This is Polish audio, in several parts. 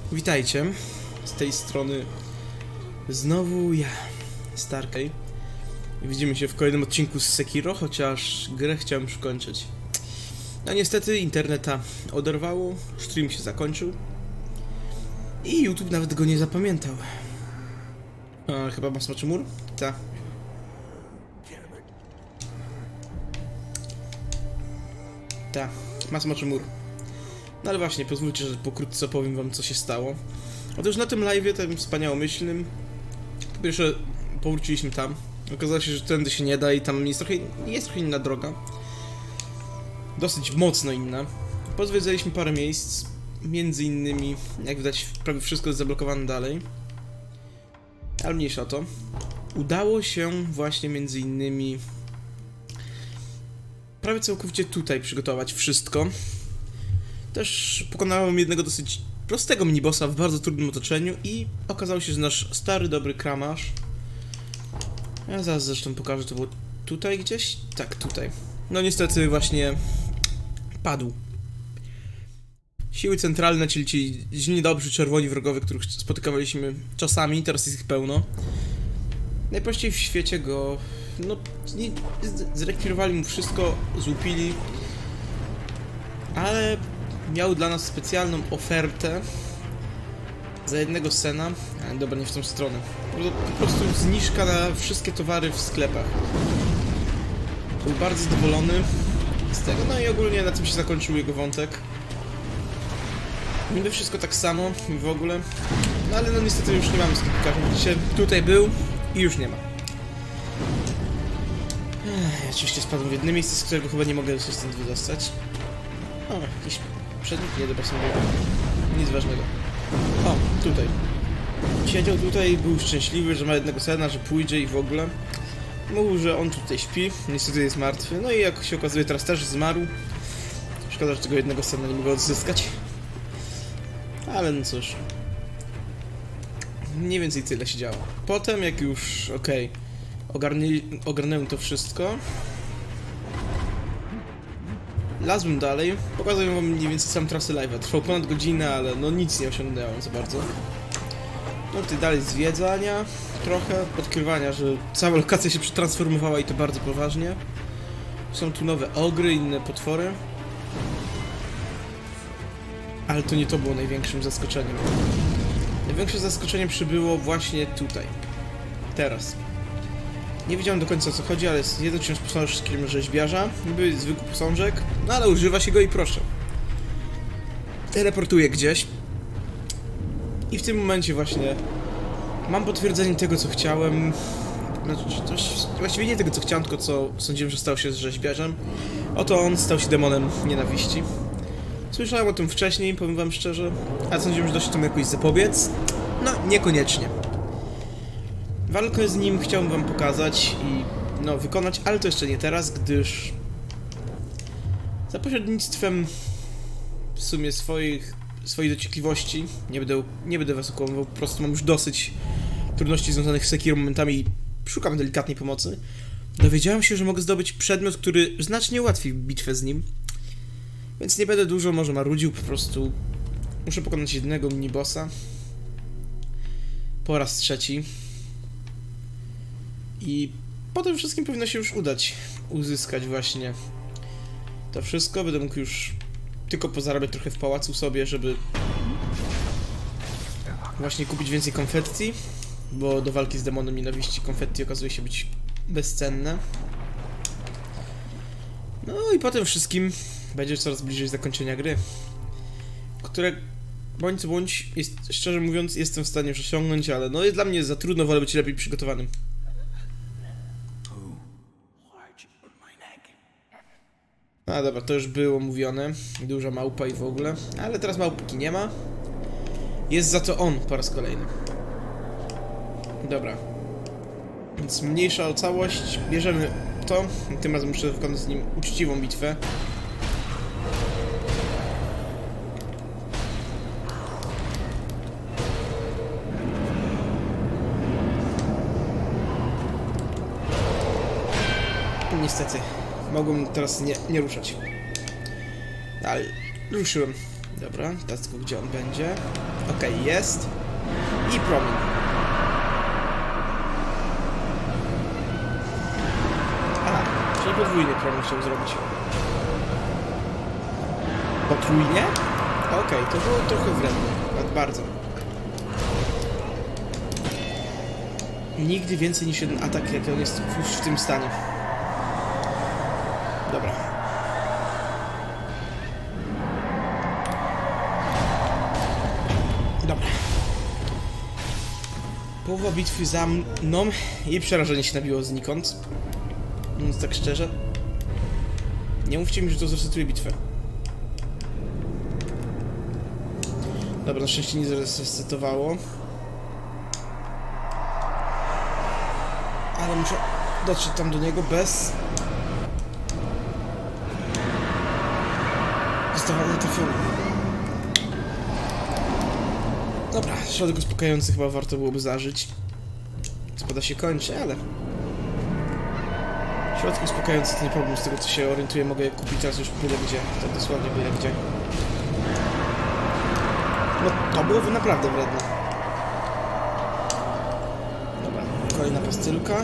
Witajcie, z tej strony znowu ja, Starkey. Widzimy się w kolejnym odcinku z Sekiro, chociaż grę chciałem już kończyć. No niestety interneta oderwało, stream się zakończył i YouTube nawet go nie zapamiętał. A, chyba ma smaczy mur? Tak. Tak, ma smaczy mur. No ale właśnie, pozwólcie, że pokrótce opowiem wam, co się stało. Otóż na tym live'ie, tym wspaniałomyślnym, po pierwsze powróciliśmy tam. Okazało się, że tędy się nie da i tam jest trochę inna droga. Dosyć mocno inna. Pozwiedzaliśmy parę miejsc, między innymi, jak widać, prawie wszystko jest zablokowane dalej. Ale mniejsza o to. Udało się właśnie między innymi prawie całkowicie tutaj przygotować wszystko. Też pokonałem jednego dosyć prostego minibossa w bardzo trudnym otoczeniu i okazało się, że nasz stary, dobry kramarz... Ja zaraz zresztą pokażę, to było tutaj gdzieś? Tak, tutaj. No niestety właśnie padł. Siły centralne, czyli ci źli dobrzy czerwoni wrogowie, których spotykaliśmy czasami, teraz jest ich pełno. Najprościej w świecie go... no... zrekwirowali mu wszystko, złupili. Ale... miał dla nas specjalną ofertę za jednego sena, ale dobra, nie w tą stronę. Po prostu zniżka na wszystkie towary w sklepach. Był bardzo zadowolony z tego, no i ogólnie na tym się zakończył jego wątek. Niby wszystko tak samo i w ogóle, no ale no niestety już nie mamy sklepika. Widzicie, tutaj był i już nie ma. Ja oczywiście spadłem w jedno miejsce, z którego chyba nie mogę się stąd wydostać. O, jakiś przedmiot? Nie, dobra, są nic ważnego. O, tutaj. Siedział tutaj, był szczęśliwy, że ma jednego sena, że pójdzie i w ogóle. Mówił, że on tutaj śpi, niestety jest martwy. No i jak się okazuje, teraz też zmarł. Szkoda, że tego jednego sena nie mogę odzyskać. Ale no cóż. Mniej więcej tyle się działo. Potem, jak już, ogarnąłem to wszystko, lazłem dalej, pokazuję wam mniej więcej sam trasy live'a. Trwał ponad godzinę, ale no nic nie osiągnąłem za bardzo. No tutaj dalej zwiedzania, trochę odkrywania, że cała lokacja się przetransformowała i to bardzo poważnie. Są tu nowe ogry, inne potwory. Ale to nie to było największym zaskoczeniem. Największe zaskoczenie przybyło właśnie tutaj. Teraz. Nie wiedziałem do końca o co chodzi, ale jest jeden wciąż posążkiem rzeźbiarza. Niby zwykły posążek, no ale używa się go i proszę. Teleportuje gdzieś. I w tym momencie właśnie mam potwierdzenie tego, co chciałem. Znaczy, właściwie nie tego, co chciałem, tylko co sądziłem, że stał się z rzeźbiarzem. Oto on stał się demonem nienawiści. Słyszałem o tym wcześniej, powiem wam szczerze, ale sądziłem, że da się temu jakoś zapobiec. No, niekoniecznie. Walkę z nim chciałbym wam pokazać i no wykonać, ale to jeszcze nie teraz, gdyż za pośrednictwem w sumie swojej dociekliwości, nie będę was okłamywał, po prostu mam już dosyć trudności związanych z Sekiro momentami i szukam delikatnej pomocy. Dowiedziałem się, że mogę zdobyć przedmiot, który znacznie ułatwi bitwę z nim, więc nie będę dużo może marudził, po prostu muszę pokonać jednego minibossa po raz trzeci. I po tym wszystkim powinno się już udać uzyskać właśnie to wszystko. Będę mógł już tylko pozarabiać trochę w pałacu sobie, żeby właśnie kupić więcej konfetti, bo do walki z demonem nienawiści konfetti okazuje się być bezcenne. No i po tym wszystkim będzie coraz bliżej zakończenia gry, które bądź co bądź, szczerze mówiąc, jestem w stanie już osiągnąć, ale no jest dla mnie za trudno, wolę być lepiej przygotowanym. A dobra, to już było mówione. Duża małpa i w ogóle. Ale teraz małpki nie ma. Jest za to on po raz kolejny. Dobra. Więc mniejsza o całość. Bierzemy to. Tym razem muszę wykonać z nim uczciwą bitwę. Niestety. Mogłem teraz nie ruszać. Ale ruszyłem. Dobra, teraz tylko gdzie on będzie. Okej, jest. I promień. Aha, czyli podwójny promień chciał zrobić. Potrójnie? Okej, to było trochę wredne. Nawet bardzo. Nigdy więcej niż jeden atak, jak on jest już w tym stanie. Dobra. Dobra. Połowa bitwy za mną i przerażenie się nabiło znikąd. Mówiąc tak szczerze. Nie mówcie mi, że to zresetuje bitwę. Dobra, na szczęście nie zresetowało. Ale muszę dotrzeć tam do niego bez... Zostawania trafiony. Dobra, środek uspokajający chyba warto byłoby zażyć. Spada się kończy, ale... Środek uspokajający to nie problem, z tego co się orientuję, mogę je kupić teraz już byle gdzie. Tak dosłownie byle gdzie. No to byłoby naprawdę wredne. Dobra, kolejna pastylka.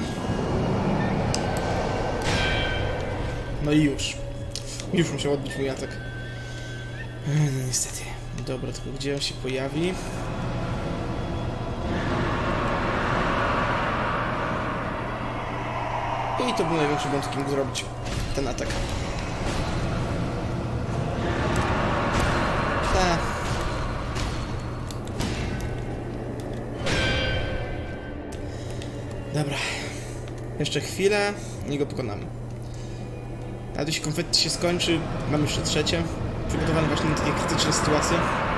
No i już. Już musiał odbić mój atak. No niestety. Dobra, tylko gdzie on się pojawi? I to był największy błąd, jaki mógł zrobić ten atak. Tak. Dobra. Jeszcze chwilę i go pokonamy. A jeśli konfetti się skończy, mam jeszcze trzecie. Przygotowane właśnie na takie krytyczne sytuacje.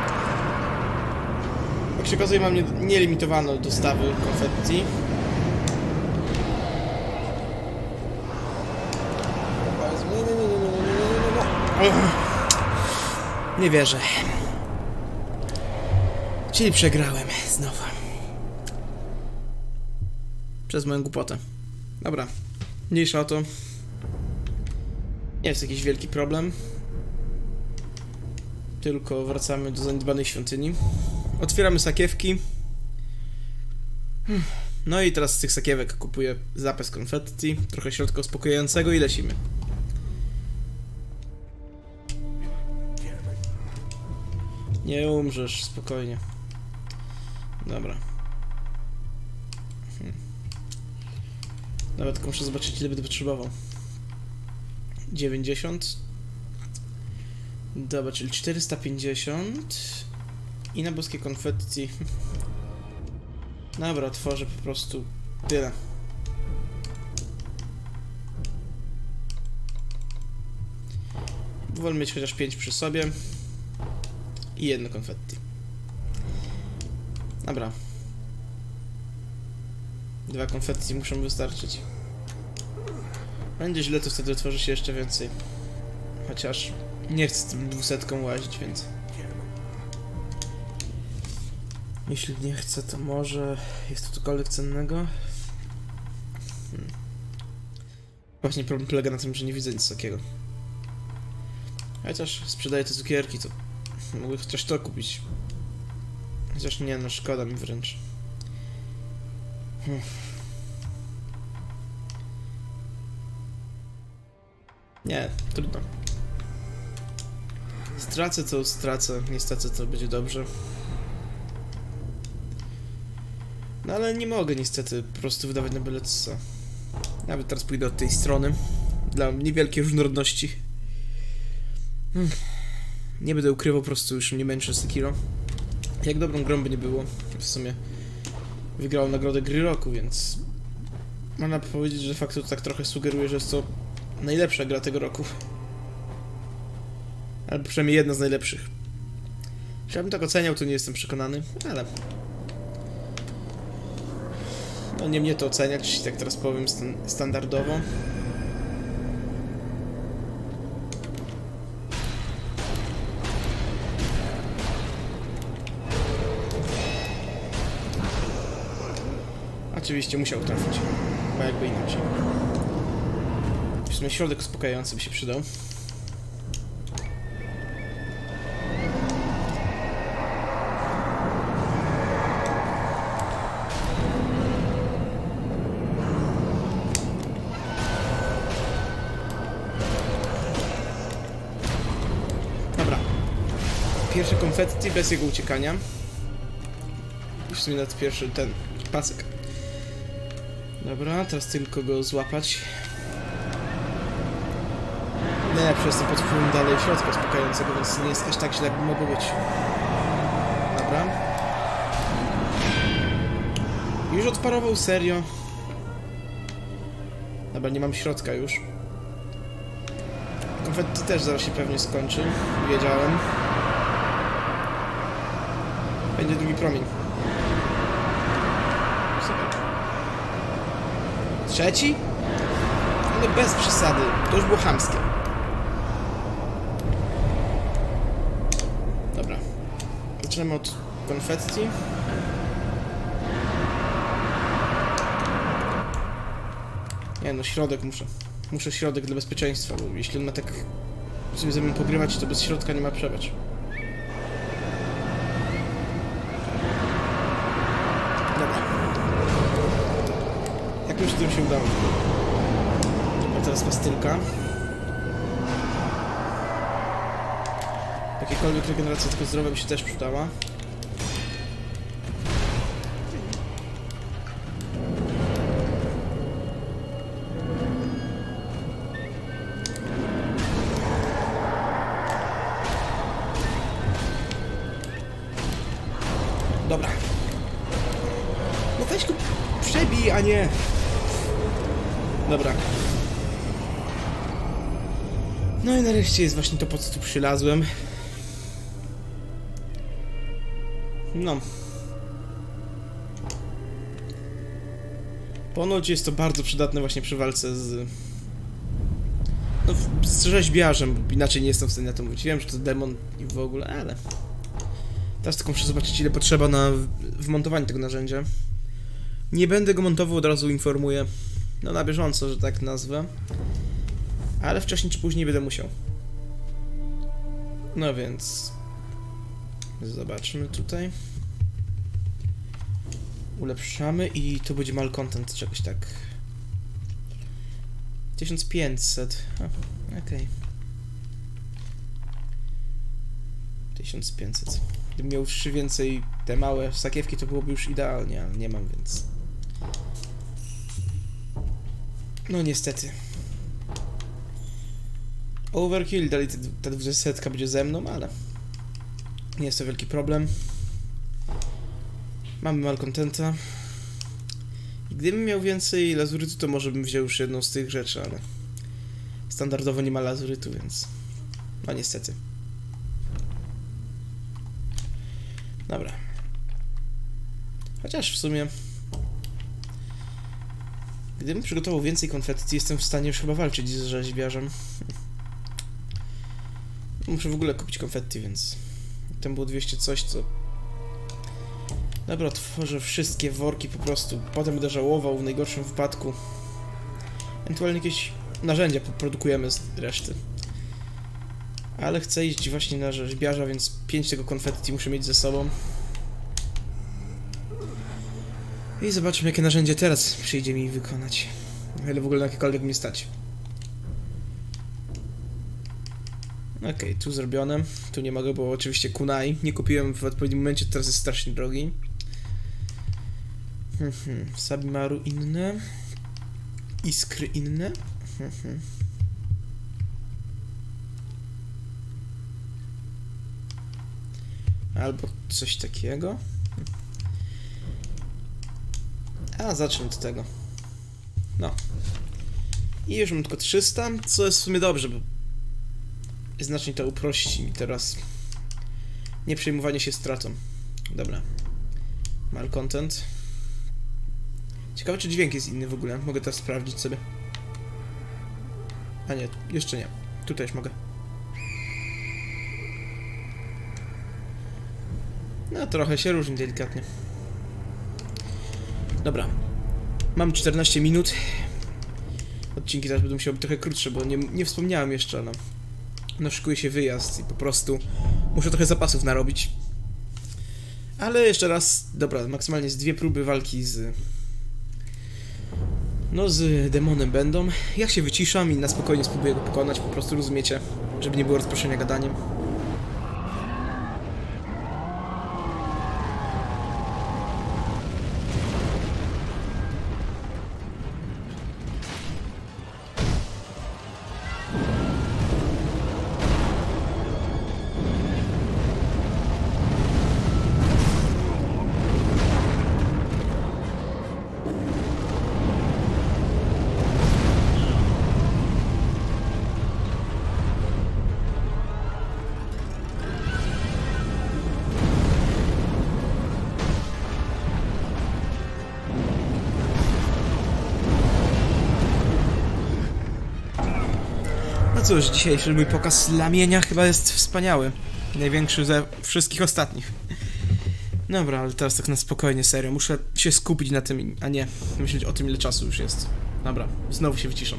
Jak się okazuje, mam nielimitowaną dostawy konfetti. Nie wierzę. Czyli przegrałem znowu. Przez moją głupotę. Dobra. Mniejsza o to. Nie jest jakiś wielki problem. Tylko wracamy do zaniedbanej świątyni. Otwieramy sakiewki. No i teraz z tych sakiewek kupuję zapes konfetti, trochę środka uspokajającego i lecimy. Nie umrzesz, spokojnie. Dobra. Nawet tylko muszę zobaczyć, ile będę potrzebował. 90. Dobra, czyli 450. I na boskie konfetti. Dobra, otworzę po prostu tyle. Wolę mieć chociaż 5 przy sobie. I jedno konfetti. Dobra. 2 konfetti muszą wystarczyć. Będzie źle, to wtedy otworzy się jeszcze więcej. Chociaż nie chcę z tym 200 łazić, więc... Jeśli nie chcę, to może... Jest tu cokolwiek cennego? Właśnie problem polega na tym, że nie widzę nic takiego. Chociaż sprzedaję te cukierki, to... Mogę chociaż to kupić. Chociaż nie, no szkoda mi wręcz. Nie, trudno. Stracę to stracę, nie stracę to będzie dobrze. No ale nie mogę niestety po prostu wydawać na byle co. Nawet teraz pójdę od tej strony. Dla niewielkiej różnorodności. Nie będę ukrywał, po prostu już mnie męczy Sekiro. Jak dobrą grą by nie było. W sumie wygrał nagrodę gry roku, więc... Można powiedzieć, że fakt to tak trochę sugeruje, że jest to najlepsza gra tego roku. Albo przynajmniej jedna z najlepszych. Jeśli ja bym tak oceniał, to nie jestem przekonany, ale... No nie mnie to oceniać, tak teraz powiem standardowo. Oczywiście musiał trafić, bo jakby inaczej. W sumie środek uspokajający by się przydał. pierwsze konfetti bez jego uciekania. I w sumie nawet pierwszy ten pasek. Dobra, teraz tylko go złapać. Najlepsze jestem pod wpływem dalej środka uspokajającego, więc nie jest aż tak źle, jakby mogło być. Dobra. Już odparował, serio. Dobra, nie mam środka już. Konfetti też zaraz się pewnie skończy. Wiedziałem. Będzie drugi promień. Super. Trzeci? Ale bez przesady. To już było chamskie. Dobra. Zaczynamy od konfetti. Nie no, środek muszę. Muszę środek dla bezpieczeństwa, bo jeśli on ma tak sobie ze mną pogrywać, to bez środka nie ma przebacz. Dobra. Jakimś tym się udało. A teraz pastylka. Jakiekolwiek regeneracja tylko zdrowia by się też przydała. Dobra. No weź go przebij, a nie... Dobra. No i nareszcie jest właśnie to, po co tu przylazłem. No. Ponoć jest to bardzo przydatne właśnie przy walce z... No, z rzeźbiarzem, bo inaczej nie jestem w stanie na to mówić. Wiem, że to demon i w ogóle, ale... Teraz tylko muszę zobaczyć, ile potrzeba na wmontowanie tego narzędzia. Nie będę go montował, od razu informuję. No na bieżąco, że tak nazwę. Ale wcześniej czy później będę musiał. No więc... Zobaczmy tutaj. Ulepszamy i to będzie malcontent, czegoś tak. 1500. Okej. 1500. Gdybym miał 3 więcej te małe sakiewki, to byłoby już idealnie, ale nie mam, więc... No niestety. Overkill, dalej ta 20 będzie ze mną, ale... Nie jest to wielki problem. Mamy malcontenta. I gdybym miał więcej lazurytu, to może bym wziął już jedną z tych rzeczy, ale... Standardowo nie ma lazurytu, więc... No niestety. Dobra. Chociaż w sumie... Gdybym przygotował więcej konfetti, jestem w stanie już chyba walczyć z rzeźbiarzem. Muszę w ogóle kupić konfetti, więc... Tam było 200 coś, co... Dobra, otworzę wszystkie worki po prostu. Potem będę żałował w najgorszym wypadku. Ewentualnie jakieś narzędzia produkujemy z reszty. Ale chcę iść właśnie na rzeźbiarza, więc 5 tego konfetti muszę mieć ze sobą. I zobaczmy, jakie narzędzie teraz przyjdzie mi wykonać. Ile w ogóle na jakiekolwiek mnie stać. Okej, tu zrobione. Tu nie mogę, bo oczywiście kunai nie kupiłem w odpowiednim momencie, teraz jest strasznie drogi. Sabimaru inne. Iskry inne. Albo coś takiego. A, zacznę od tego. No. I już mam tylko 300, co jest w sumie dobrze, bo znacznie to uprości mi teraz nie przejmowanie się stratą. Dobra. Malcontent. Ciekawe, czy dźwięk jest inny w ogóle. Mogę teraz sprawdzić sobie. A nie, jeszcze nie. Tutaj już mogę. No, trochę się różni delikatnie. Dobra. Mam 14 minut. Odcinki teraz będą musiały być trochę krótsze, bo nie wspomniałem jeszcze, ale no szykuje się wyjazd i po prostu muszę trochę zapasów narobić. Ale jeszcze raz, dobra, maksymalnie z 2 próby walki z... No, z demonem będą. Ja się wyciszam i na spokojnie spróbuję go pokonać, po prostu rozumiecie, żeby nie było rozproszenia gadaniem. No cóż, dzisiejszy mój pokaz lamienia chyba jest wspaniały. Największy ze wszystkich ostatnich. Dobra, ale teraz tak na spokojnie, serio. Muszę się skupić na tym, a nie myśleć o tym, ile czasu już jest. Dobra, znowu się wyciszam.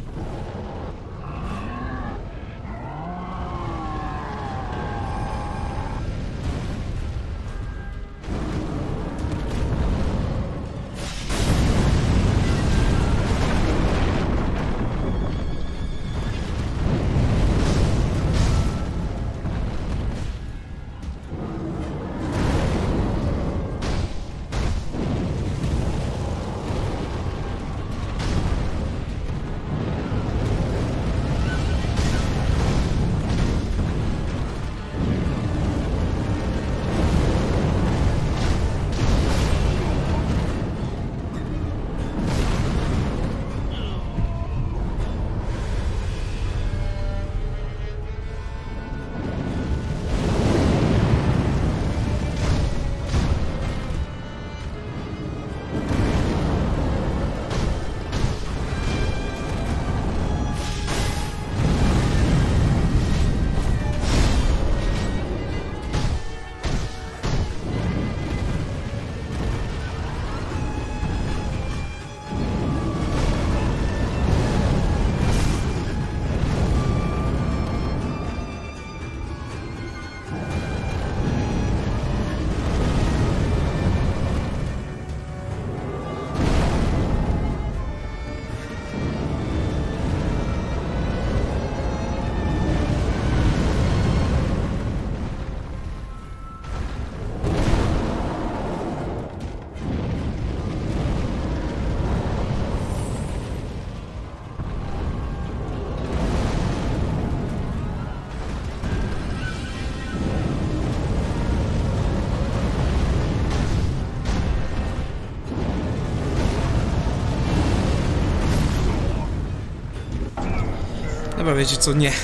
Dobra, wiecie co, nie.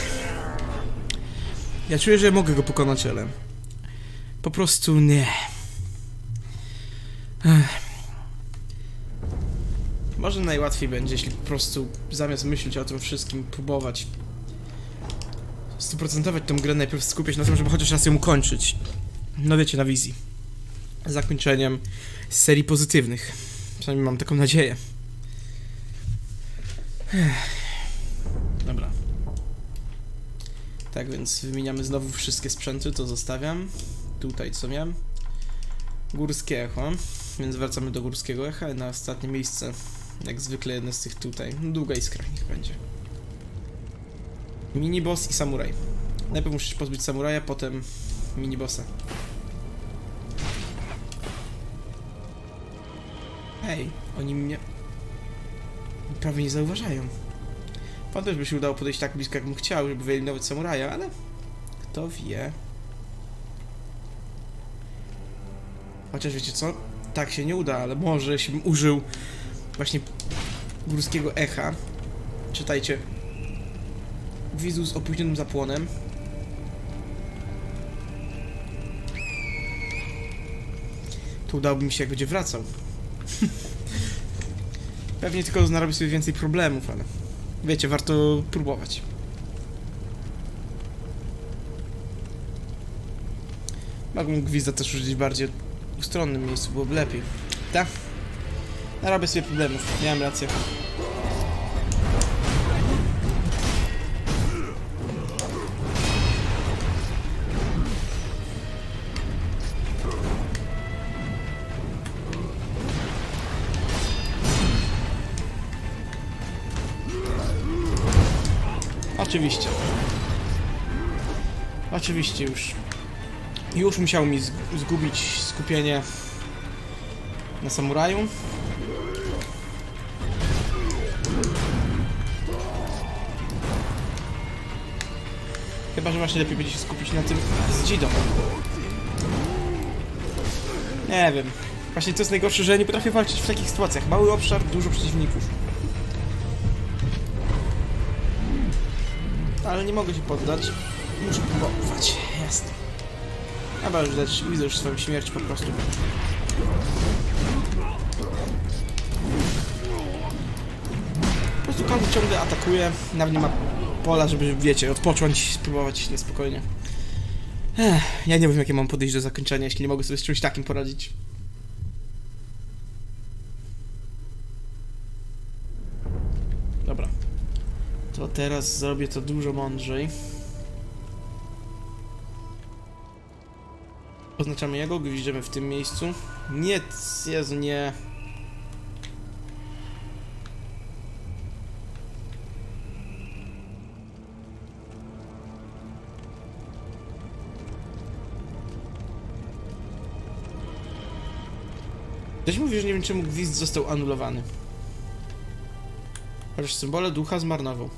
Ja czuję, że mogę go pokonać, ale... po prostu nie. Może najłatwiej będzie, jeśli po prostu zamiast myśleć o tym wszystkim, próbować 100% tę grę, najpierw skupiać na tym, żeby chociaż raz ją ukończyć. No wiecie, na wizji. Zakończeniem serii pozytywnych. Przynajmniej mam taką nadzieję. Dobra. Tak więc wymieniamy znowu wszystkie sprzęty, to zostawiam. Tutaj co miałem? Górskie echo, więc wracamy do górskiego echa na ostatnie miejsce. Jak zwykle jedno z tych tutaj. Długa iskra niech będzie. Miniboss i samuraj. Najpierw musisz pozbyć samuraja, potem minibossa. Hej, oni mnie prawie nie zauważają. Pan też by się udało podejść tak blisko, jak bym chciał, żeby wyeliminować samuraja, ale kto wie. Chociaż wiecie co? Tak się nie uda, ale może jeśli bym użył właśnie górskiego echa. Czytajcie. Wizu z opóźnionym zapłonem. To udałoby mi się, jak będzie wracał. Pewnie tylko narobi sobie więcej problemów, ale wiecie, warto próbować. Mogłem gwizda też użyć bardziej w ustronnym miejscu, byłoby lepiej. Tak? Narobię sobie problemów, miałem rację. Oczywiście. Oczywiście już musiał mi zgubić skupienie na samuraju. Chyba, że właśnie lepiej będzie się skupić na tym z Jidą. Nie wiem. Właśnie to jest najgorsze, że nie potrafię walczyć w takich sytuacjach. Mały obszar, dużo przeciwników. Ale nie mogę się poddać. Muszę próbować. Jasne. Chyba już dać, widzę już swoją śmierć po prostu. Po prostu każdy ciągle atakuje. Nawet nie ma pola, żeby, wiecie, odpocząć, spróbować niespokojnie. Ja nie wiem, jakie mam podejść do zakończenia, jeśli nie mogę sobie z czymś takim poradzić. Dobra. To teraz zrobię to dużo mądrzej. Oznaczamy jego, gwiżdżemy w tym miejscu. Nie, Jezu, nie. Ktoś mówi, że nie wiem, czemu gwizd został anulowany. Chociaż symbole ducha zmarnował.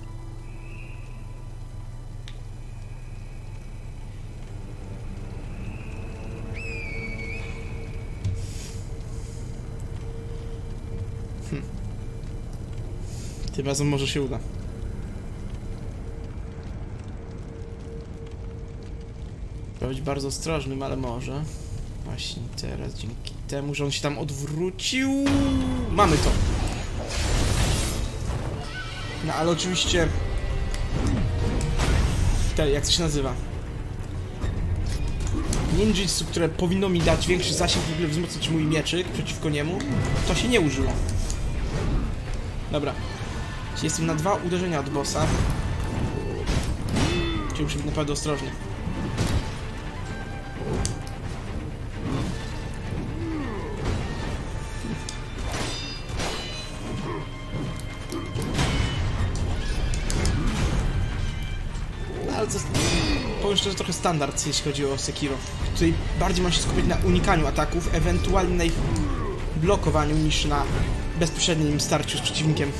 Tym razem może się uda. Trzeba być bardzo ostrożnym, ale może. Właśnie teraz, dzięki temu, że on się tam odwrócił... Mamy to! No, ale oczywiście... Jak to się nazywa? Ninjitsu, które powinno mi dać większy zasięg, w ogóle wzmocnić mój mieczyk przeciwko niemu, to się nie użyło. Dobra. Czyli jestem na 2 uderzenia od bossa. Czyli muszę być naprawdę ostrożny. Ale to powiem szczerze, trochę standard, jeśli chodzi o Sekiro. Tutaj bardziej mam się skupić na unikaniu ataków, ewentualnie na ich blokowaniu, niż na bezpośrednim starciu z przeciwnikiem.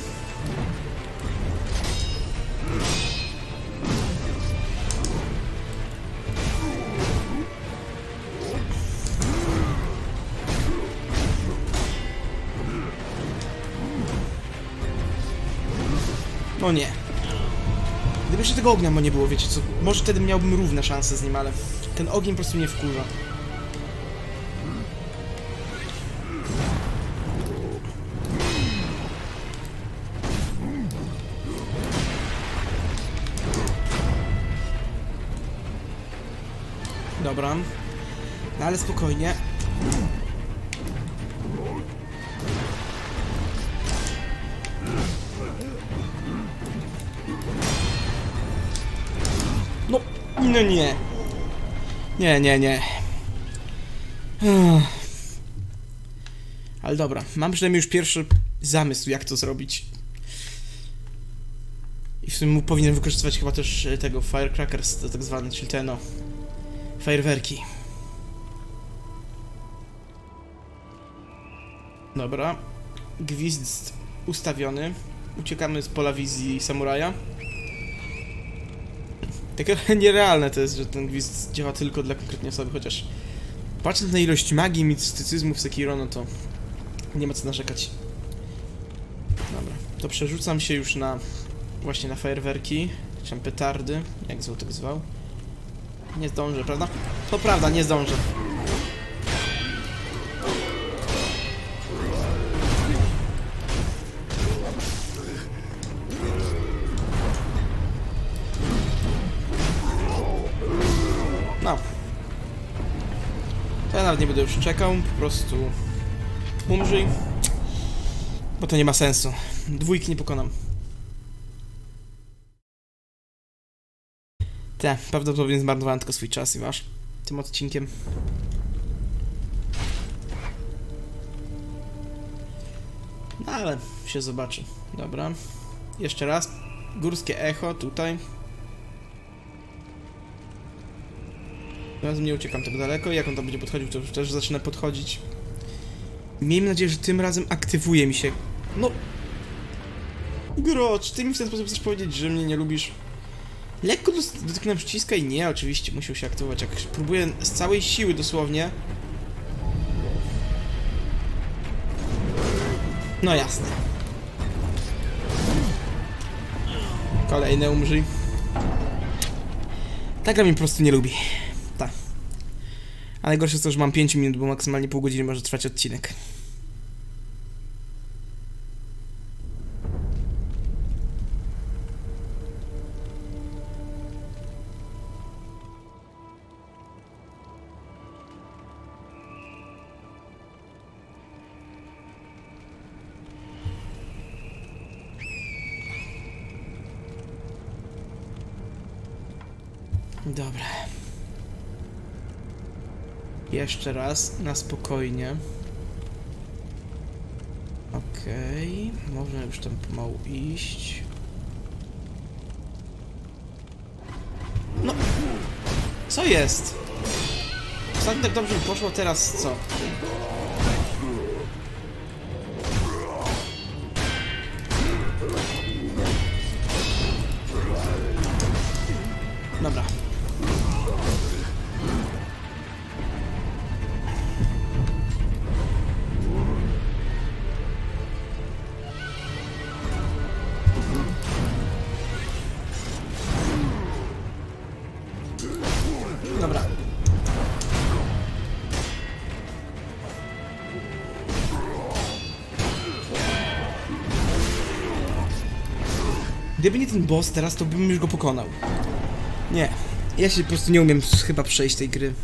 No nie. Gdyby jeszcze tego ognia nie było, wiecie co, może wtedy miałbym równe szanse z nim, ale ten ogień po prostu mnie wkurza. Dobra. No ale spokojnie. No nie. Nie. Ale dobra, mam przynajmniej już pierwszy zamysł, jak to zrobić. I w sumie powinien wykorzystywać chyba też tego Firecrackers, to tak zwane, czyli te no... fajerwerki. Dobra. Gwizd ustawiony. Uciekamy z pola wizji samuraja. Takie nierealne to jest, że ten gwizd działa tylko dla konkretnej osoby, chociaż patrząc na ilość magii i mistycyzmu w Sekiro, no to nie ma co narzekać. Dobra, to przerzucam się już na właśnie na fajerwerki, czy tam petardy, jak zwał tak zwał. Nie zdążę, prawda? To prawda, nie zdążę. No. To ja nawet nie będę już czekał, po prostu umrzyj. Bo to nie ma sensu. Dwójki nie pokonam. Prawdopodobnie zmarnowałem tylko swój czas i wasz tym odcinkiem. No ale się zobaczy. Dobra. Jeszcze raz. Górskie echo tutaj. Teraz nie uciekam tak daleko. Jak on tam będzie podchodził, to już też zacznę podchodzić. Miejmy nadzieję, że tym razem aktywuje mi się... No... Grocz, ty mi w ten sposób chcesz powiedzieć, że mnie nie lubisz? Lekko dotknąłem przyciska i nie, oczywiście musiał się aktywować. Jak próbuję z całej siły dosłownie... No jasne. Kolejne umrzyj. Ta gra mnie po prostu nie lubi. Tak. A najgorsze jest to, że mam 5 minut, bo maksymalnie pół godziny może trwać odcinek. Dobra. Jeszcze raz, na spokojnie. Okej, można już tam pomału iść. No! Co jest? Ostatnio tak dobrze mi poszło, teraz co? Dobra. Dobra. Gdyby nie ten boss teraz, to bym już go pokonał. Nie. Ja się po prostu nie umiem chyba przejść tej gry.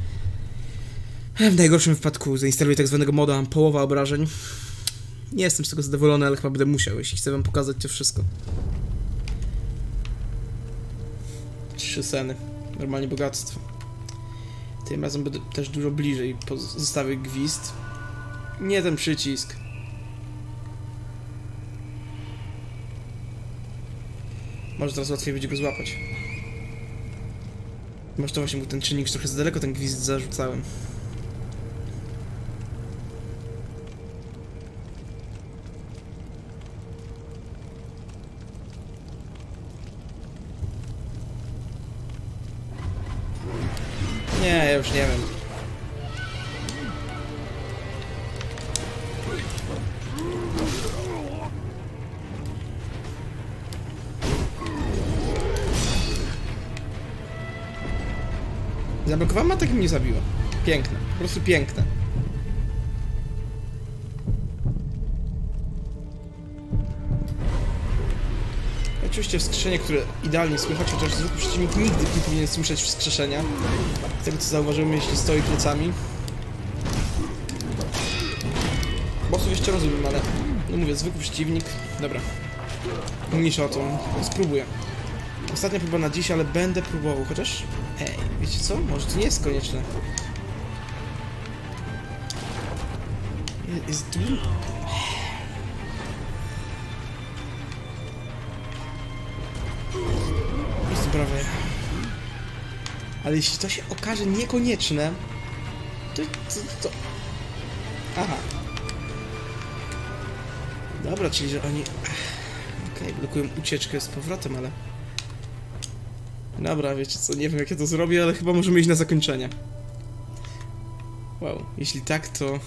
W najgorszym wypadku zainstaluję tak zwanego moda, mam połowa obrażeń. Nie jestem z tego zadowolony, ale chyba będę musiał, jeśli chcę wam pokazać to wszystko. 3 seny. Normalnie bogactwo. Tym razem będę też dużo bliżej. Zostawię gwizd. Nie ten przycisk. Może teraz łatwiej będzie go złapać. Może to właśnie był ten czynnik, że trochę za daleko ten gwizd zarzucałem. Nie, ja już nie wiem. Zablokowałem, a tak mnie zabiło. Piękne, po prostu piękne. Oczywiście wskrzeszenie, które idealnie słychać, chociaż zwykły przeciwnik nigdy nie powinien słyszeć wskrzeszenia. Z tego co zauważyłem, jeśli stoi plecami. Bossów jeszcze rozumiem, ale no mówię, zwykły przeciwnik. Dobra. Mniejsza o to, spróbuję. Ostatnia próba na dziś, ale będę próbował, chociaż... Ej, wiecie co? Może to nie jest konieczne. Jest tu... Jest prawie. Ale jeśli to się okaże niekonieczne, to... Aha. Dobra, czyli że oni... Okej, blokują ucieczkę z powrotem, ale... Dobra, wiecie co, nie wiem jak ja to zrobię, ale chyba możemy iść na zakończenie. Wow, jeśli tak, to...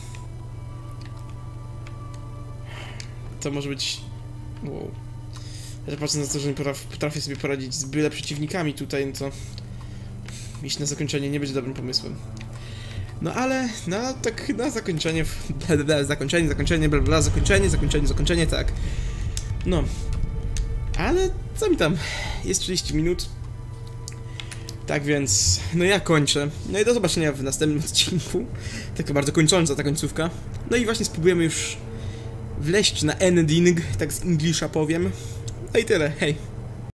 To może być... Wow. Ja patrzę na to, że nie potrafię sobie poradzić z byle przeciwnikami tutaj, no to... Iść na zakończenie nie będzie dobrym pomysłem. No ale, no tak na zakończenie... zakończenie, tak. No. Ale co mi tam? Jest 30 minut. Tak więc, no ja kończę. No i do zobaczenia w następnym odcinku. Taka bardzo kończąca ta końcówka. No i właśnie spróbujemy już wleźć na ending, tak z Englisha powiem. No i tyle, hej.